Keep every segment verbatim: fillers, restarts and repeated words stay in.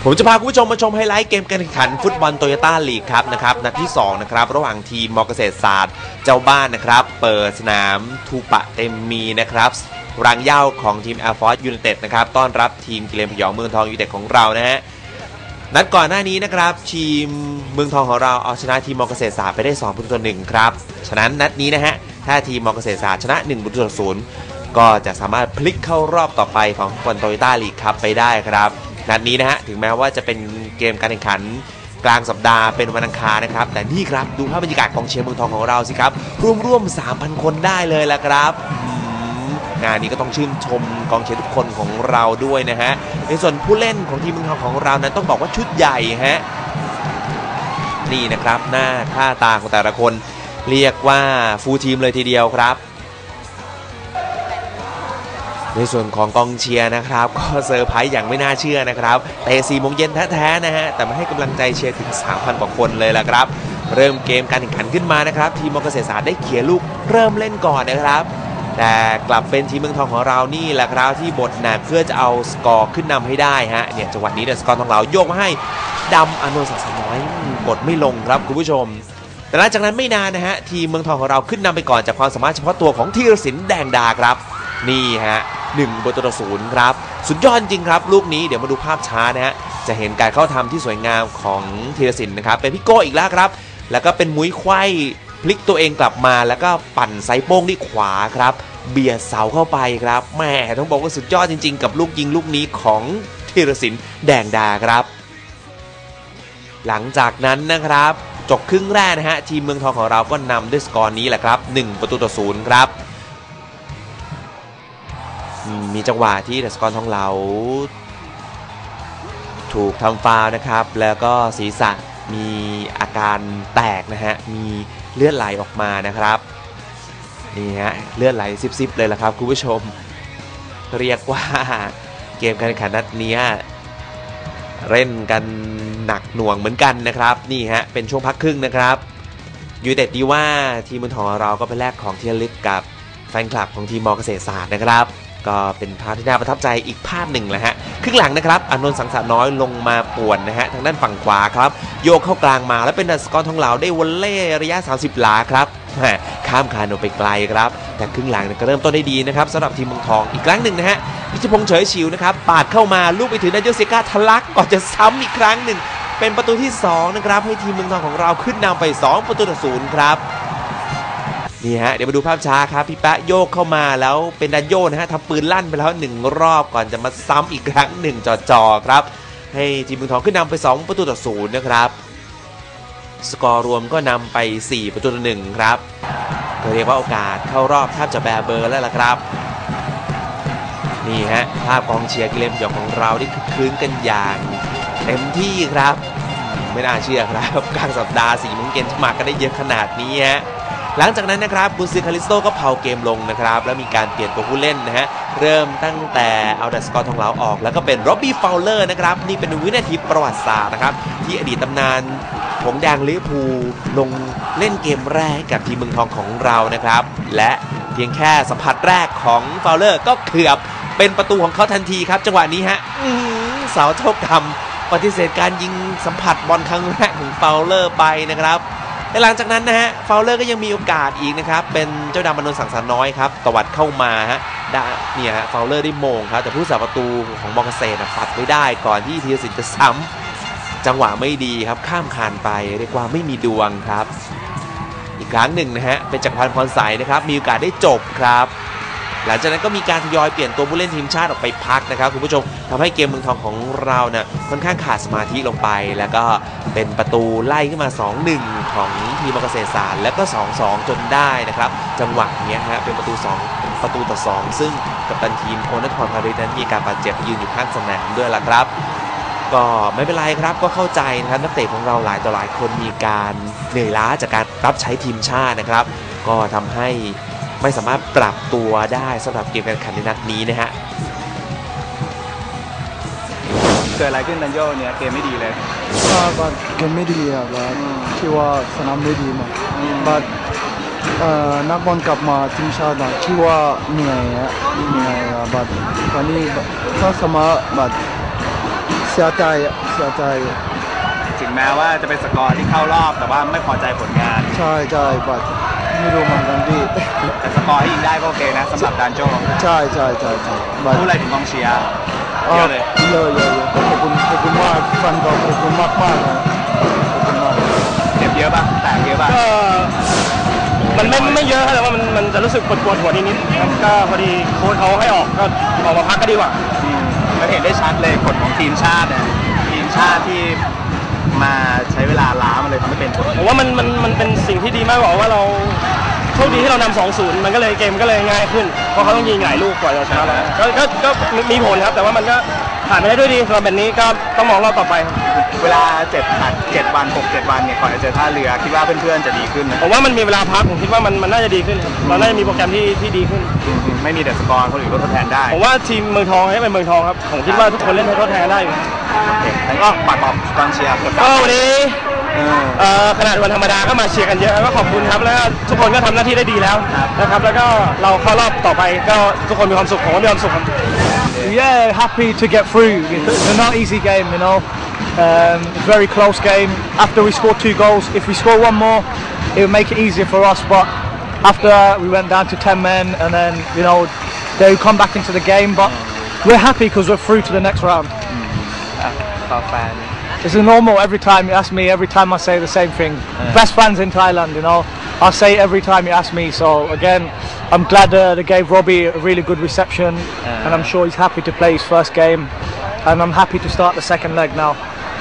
ผมจะพาคุณผู้ชมมาชมไฮไลท์เกมการแข่งขันฟุตบอลโตโยต้าลีกครับนะครับนัดที่สองนะครับระหว่างทีมมอเกษตรศาสตร์เจ้าบ้านนะครับเปิดสนามทูปะเต็มมีนะครับรังเหย้าของทีมแอร์ฟอร์สยูไนเต็ดนะครับต้อนรับทีมกิเลนพยองเมืองทองยูไนเต็ดของเรานะฮะนัดก่อนหน้านี้นะครับทีมเมืองทองของเราเอาชนะทีมมอเกษตรศาสตร์ไปได้สองประตูต่อหนึ่งครับฉะนั้นนัดนี้นะฮะถ้าทีมมอเกษตรศาสตร์ชนะหนึ่งประตูต่อศูนย์ก็จะสามารถพลิกเข้ารอบต่อไปของฟุตบอลโตโยต้าลีกครับไปได้ครับนัดนี้นะฮะถึงแม้ว่าจะเป็นเกมการแข่งขันกลางสัปดาห์เป็นวันอังคารนะครับแต่นี่ครับดูภาพบรรยากาศของเชียร์เมืองทองของเราสิครับร่วมๆ สามพัน คนได้เลยละครับงานนี้ก็ต้องชื่นชมกองเชียร์ทุกคนของเราด้วยนะฮะในส่วนผู้เล่นของทีมเมืองทองของเรานั้นต้องบอกว่าชุดใหญ่ฮะนี่นะครับหน้าค่าตาของแต่ละคนเรียกว่าฟูลทีมเลยทีเดียวครับในส่วนของกองเชียร์นะครับก็เซอร์ไพรส์อย่างไม่น่าเชื่อนะครับเตะสี่โมงเย็นแท้ๆนะฮะแต่มาให้กำลังใจเชียร์ถึง สามพัน กว่าคนเลยละครับเริ่มเกมการแข่งขันขึ้นมานะครับทีมมอเกษตรศาสตร์ได้เขี่ยลูกเริ่มเล่นก่อนนะครับแต่กลับเป็นทีมเมืองทองของเรานี่แหละครับที่บทหนักเพื่อจะเอาสกอร์ขึ้นนำให้ได้ฮะเนี่ยจังหวะนี้เนี่ยสกอร์ของเราโยกมาให้ดำอโนศักดิ์ น้อยกดไม่ลงครับคุณผู้ชมแต่หลังจากนั้นไม่นานนะฮะทีมเมืองทองของเราขึ้นนำไปก่อนจากความสามารถเฉพาะตัวของธีรศิลป์แดงดาครับนี่ฮะหนึ่งประตูต่อศูนย์ครับสุดยอดจริงครับลูกนี้เดี๋ยวมาดูภาพช้านะฮะจะเห็นการเข้าทำที่สวยงามของธีรศิลป์นะครับเป็นพี่โก้อีกแล้วครับแล้วก็เป็นมุ้ยไขว้พลิกตัวเองกลับมาแล้วก็ปั่นไซโป้งที่ขวาครับเบียดเสาเข้าไปครับแม่ต้องบอกว่าสุดยอดจริงๆกับลูกยิงลูกนี้ของธีรศิลป์แดงดาครับหลังจากนั้นนะครับจบครึ่งแรกนะฮะทีมเมืองทองของเราก็นำด้วยสกอร์นี้แหละครับหนึ่งประตูต่อศูนย์ครับมีจังหวะที่สกอร์ทองเหลาถูกทำฟาวล์นะครับแล้วก็ศีรษะมีอาการแตกนะฮะมีเลือดไหลออกมานะครับนี่ฮะเลือดไหลซิบๆเลยละครับคุณผู้ชมเรียกว่าเกมการแข่งขันนัดนี้เล่นกันหนักหน่วงเหมือนกันนะครับนี่ฮะเป็นช่วงพักครึ่งนะครับยูไนเต็ดดีว่าทีมเมืองทองเราก็ไปแลกของที่ระลึกกับแฟนคลับของทีมมอเกษตรศาสตร์นะครับก็เป็นภาพที่น่าประทับใจอีกภาพหนึ่งแหละฮะครึ่งหลังนะครับอานนท์สังสะน้อยลงมาป่วนนะฮะทางด้านฝั่งขวาครับโยกเข้ากลางมาแล้วเป็นดัสกอร์ทองเหลาได้วอลเล่ระยะสามสิบหลาครับข้ามคานออกไปไกลครับแต่ครึ่งหลังก็เริ่มต้นได้ดีนะครับสำหรับทีมเมืองทองอีกครั้งหนึ่งนะฮะพิชพงษ์เฉยฉิวนะครับปาดเข้ามาลูกไปถึงนาโยเซกาทะลักก่อนจะซ้ำอีกครั้งหนึ่งเป็นประตูที่สองนะครับให้ทีมเมืองทองของเราขึ้นนำไปสองประตูต่อศูนย์ครับนี่ฮะเดี๋ยวมาดูภาพช้าครับพี่แป๊ะโยกเข้ามาแล้วเป็นดันโยนะฮะทำปืนลั่นไปแล้วหนึ่งรอบก่อนจะมาซ้ำอีกครั้งหนึ่งจ่อๆครับให้ทีมเมืองทองขึ้นนำไปสองประตูต่อศูนย์นะครับสกอร์รวมก็นำไปสี่ประตูต่อหนึ่งครับก็เรียกว่าโอกาสเข้ารอบแทบจะแบเบอร์แล้วล่ะครับนี่ฮะภาพกองเชียร์กิเลนพยองของเราที่คึกคืนกันอย่างเต็มที่ครับไม่น่าเชื่อครับกลางสัปดาห์สี่โมงเย็นจะมากันได้เยอะขนาดนี้ฮะหลังจากนั้นนะครับกุนซือคาริสโตก็เผาเกมลงนะครับแล้วมีการเปลี่ยนตัวผู้เล่นนะฮะเริ่มตั้งแต่เอาดัสกอร์ทองเหลาออกแล้วก็เป็นร็อบบี้ฟาวเลอร์นะครับนี่เป็นวินาทีประวัติศาสตร์นะครับที่อดีตตำนานผงแดงลิเวอร์พูลลงเล่นเกมแรกกับทีมเมืองทองของเรานะครับและเพียงแค่สัมผัสแรกของฟาวเลอร์ก็เกือบเป็นประตูของเขาทันทีครับจังหวะนี้ฮะเสาโชคทำปฏิเสธการยิงสัมผัสบอลครั้งแรกของฟาวเลอร์ไปนะครับและหลังจากนั้นนะฮะฟาวเลอร์ก็ยังมีโอกาสอีกนะครับเป็นเจ้าดำอานนท์สังสะน้อยครับตวัดเข้ามาฮะเนี่ยฮะฟาวเลอร์ได้โมงครับแต่ผู้สาประตูของมอเกษตรปัดไม่ได้ก่อนที่ธีรศิลป์จะซ้ำจังหวะไม่ดีครับข้ามคานไปเรียกว่าไม่มีดวงครับอีกครั้งหนึ่งนะฮะเป็นจักรพันธ์พรใสนะครับมีโอกาสได้จบครับหลังจากนั้นก็มีการทยอยเปลี่ยนตัวผู้เล่นทีมชาติออกไปพักนะครับคุณผู้ชมทำให้เกมเมืองทองของเราเนี่ยค่อนข้างขาดสมาธิลงไปแล้วก็เป็นประตูไล่ขึ้นมา สองหนึ่ง ของทีมมอเกษตรศาสตร์แล้วก็ สองสอง จนได้นะครับจังหวะนี้ฮะเป็นประตูสองประตูต่อสองซึ่งกัปตันทีมโอนครพาริสนั้นมีการบาดเจ็บยืนอยู่ข้างสนามด้วยล่ะครับก็ไม่เป็นไรครับก็เข้าใจนะครับนักเตะของเราหลายต่อหลายคนมีการเหนื่อยล้าจากการรับใช้ทีมชาตินะครับก็ทำให้ไม่สามารถปรับตัวได้สำหรับเกมการแข่งขันในนัดนี้นะฮะเกิดอะไรขึ้นดันโยเนี่ยเกมไม่ดีเลยบัดเกมไม่ดีอ่ะบัดคิดว่าสนามไม่ดีมากบัดนักบอลกลับมาทีมชาติคิดว่าเหนื่อยอ่ะเหนื่อยอ่ะบัดวันนี้ถ้าสามารถบัดเซเสียใจอะเสียใจถึงแม้ว่าจะเป็นสกอร์ที่เข้ารอบแต่ว่าไม่พอใจผลงานใช่ใช่บัดไม่รู้เหมือนกันพี่แต่สกอร์ที่ยิงได้ก็โอเคนะสำหรับดานโจใช่ใช่ใช่ใช่บัดพูดอะไรถึงกองเชียร์เยอะเลยเยอะเยอะเยอะขอบคุณขอบคุณมากฟันก็ขอบคุณมากมากนะขอบคุณมากเจ็บเยอะป่ะแตกเยอะป่ะก็มันไม่ไม่เยอะแต่ว่ามันมันจะรู้สึกปวดปวดหัวนิดๆครับก็พอดีโค้ชเขาให้ออกก็ออกมาพักก็ดีกว่ามันเห็นได้ชัดเลยผลของทีมชาติเนี่ยทีมชาติที่มาใช้เวลาล้ามันเลยทำให้เป็นผลผมว่ามันมันมันเป็นสิ่งที่ดีมากกว่าว่าเราโชคดีที่เรานำ สองศูนย์ มันก็เลยเกมก็เลยง่ายขึ้นเพราะเขาต้องยิงหลายลูกกว่าจะชนะเราก็ก็ก็มีผลครับแต่ว่ามันก็ผ่านไปได้ด้วยดีสำหรับแบบนี้ก็ต้องมองรอบต่อไปเวลาเจ็ดแปดเจ็ดวันหกเจ็ดวันเนี่ยก่อนจะเจอท่าเรือคิดว่าเพื่อนๆจะดีขึ้นนะผมว่ามันมีเวลาพักผมคิดว่ามันมันน่าจะดีขึ้นครับเราน่าจะมีโปรแกรมที่ที่ดีขึ้นไม่มีเดสกอร์คนอื่นก็ทดแทนได้ผมว่าทีมเมืองทองให้เป็นเมืองทองครับผมคิดว่าทุกคนเล่นให้ทดแทนได้อยู่แล้วก็ปัดบอกกองเชียร์กดดัก็นวันนี้เออเอ่อขนาดวันธรรมดาก็มาเชียร์กันเยอะก็ขอบคุณครับแล้วก็ทุกคนก็ทำหน้าที่ได้ดีแล้วนะครับแล้วก็เราเข้ารอบต่อไปก็ทุกคนมีความสุขผมก็มีความสุขครับ Yeah, happy to get through. It's a not easy game, you know. Um, it's a very close game. After we scored two goals, if we score one more, it would make it easier for us. But after we went down to ten men, and then you know they come back into the game. But we're happy because we're through to the next round. ต่อแฟน It's a normal every time you ask me. Every time I say the same thing. Best fans in Thailand, you know. I say it every time you ask me. So again, I'm glad uh, they gave Robbie a really good reception, and I'm sure he's happy to play his first game. And I'm happy to start the second leg now.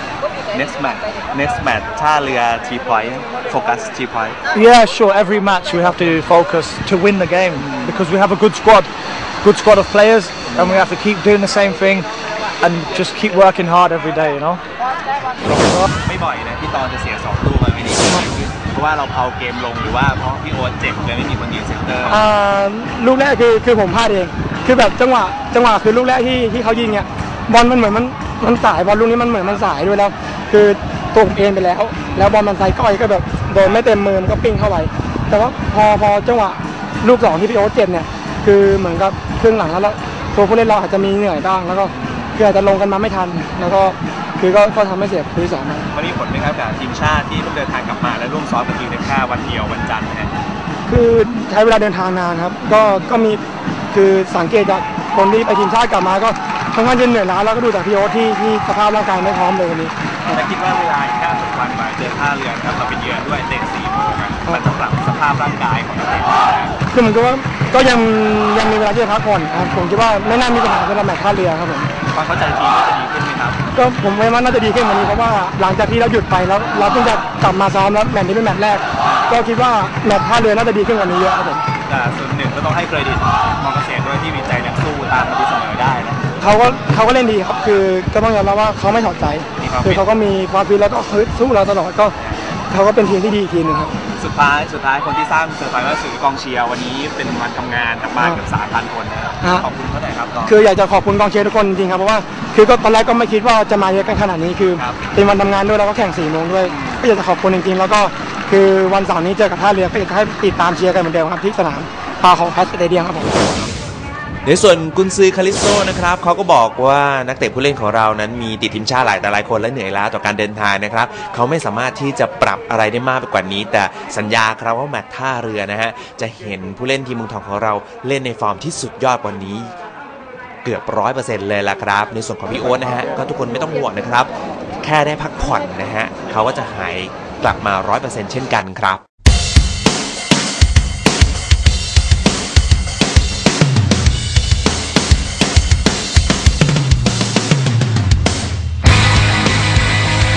next match next match ท่าเรือทีพอยต์โฟกัสทีพอยต์ Yeah, sure. Every match we have to focus to win the game because we have a good squad, good squad of players, and we have to keep doing the same thing and just keep working hard every day, you know. ไม่บ่อยนะที่ตอนจะเสียสองลูกมันไม่ดีเพราะว่าเราเอาเกมลงหรือว่าเพราะพี่โอ๊ตเจ็บเลยไม่มีคนยืนเซนเตอร์อ่าลูกแรกคือคือผมพลาดเองคือแบบจังหวะจังหวะคือลูกแรกที่ที่เขายิงเนี่ยบอลมันเหมือนมันมันสายบอลลูกนี้มันเหมือนมันสายด้วยแล้วคือตัวผมเองไปแล้ว แล้วบอลมันไซก้อยก็แบบโดนไม่เต็มมือมันก็ปิ้งเข้าไปแต่ว่าพอพอจังหวะลูกสองที่พี่โอ๊ตเจ็บเนี่ยคือเหมือนกับครึ่งหลังแล้วแล้วตัวผู้เล่นเราอาจจะมีเหนื่อยบ้างแล้วก็คืออาจจะลงกันมาไม่ทัน แล้วก็คือก็ก็ทำให้เสียผู้ที่สองมามันมีผลไหมครับกับทีมชาติที่เพิ่งเดินทางกลับมาและร่วมซ้อมกับทีมในแค่วันเดียววันจันทร์นะฮะคือใช้เวลาเดินทางนานครับก็ก็มีคือสังเกตจากคนที่ไปทีมชาติกลับมาก็ค่อนข้างจะเหนื่อยล้าแล้วก็ดูจากพี่โอ๊ตที่ที่สภาพร่างกายไม่พร้อมเลยวันนี้และคิดว่าเวลาอีกแค่สิบวันกว่าเจอท่าเรือครับเราไปเยือนด้วยเตะสี่โมงอะมันจะปรับสภาพร่างกายของนักเตะได้ไหมคือเหมือนกับว่าก็ยังยังมีเวลาที่จะพักผ่อนครับผมคิดว่าไม่น่ามีปัญหาสำหรับแมตช์ท่าเรือครับผมความเข้าใจทีมก็จะดีขึ้นไหมครับก็ผมว่าน่าจะดีขึ้นวันนี้เพราะว่าหลังจากที่เราหยุดไปแล้วเราเพิ่งจะกลับมาซ้อมแล้วแมตช์นี้เป็นแมตช์แรกก็คิดว่าแมตช์ท่าเรือน่าจะดีขึ้นกว่านี้เยอะครับผมแต่ส่วนหนึ่งก็ต้องให้เครดิตมอเกษตรด้วยที่มีใจนักสู้ตามมาดีเสมอได้นะเขาก็เขาก็เล่นดีครับคือก็ต้องยอมรับว่าเขาไม่ถอดใจมีความฟิตคือเขาก็มีความฟิตแล้วก็ฮึดสู้เราตลอดก็เขาก็เป็นทีมที่ดีอีกทีหนึงครับสุดท้ายสุดท้ายคนที่สร้างเซอร์ไพรส์ก็คือกองเชียร์วันนี้เป็นวันทำงานกลับบ้านเกือบสามพันคนนะครับฮะขอบคุณเขาหน่อยครับกองคืออยากจะขอบคุณกองเชียร์ทุกคนจริงๆครับเพราะว่าคือก็ตอนแรกก็ไม่คิดว่าจะมาเยอะกันขนาดนี้คือครับเป็นวันทำงานด้วยแล้วก็แข่งสี่โมงด้วยก็อยากจะขอบคุณจริงๆ แล้วก็คือวันเสาร์นี้เจอกับท่าเรือก็อยากจะให้ติดตามเชียร์กันเหมือนเดิมครับที่สนามพาของแพสสเตเดียมครับผมในส่วนกุนซือคาริสโซนะครับเขาก็บอกว่านักเตะผู้เล่นของเรานั้นมีติดทีมชาติหลายแต่หลายคนและเหนื่อยล้าต่อการเดินทางนะครับเขาไม่สามารถที่จะปรับอะไรได้มากไปกว่านี้ แต่สัญญาครับว่าแมตช์ท่าเรือนะฮะจะเห็นผู้เล่นทีมเมืองทองของเราเล่นในฟอร์มที่สุดยอดกว่านี้ เกือบร้อยเปอร์เซ็นต์เลยล่ะครับในส่วนของพี่โอ๊ตนะฮะก็ทุกคนไม่ต้องห่วงนะครับแค่ได้พักผ่อนนะฮะเขาก็จะหายกลับมาร้อยเปอร์เซ็นต์เช่นกันครับ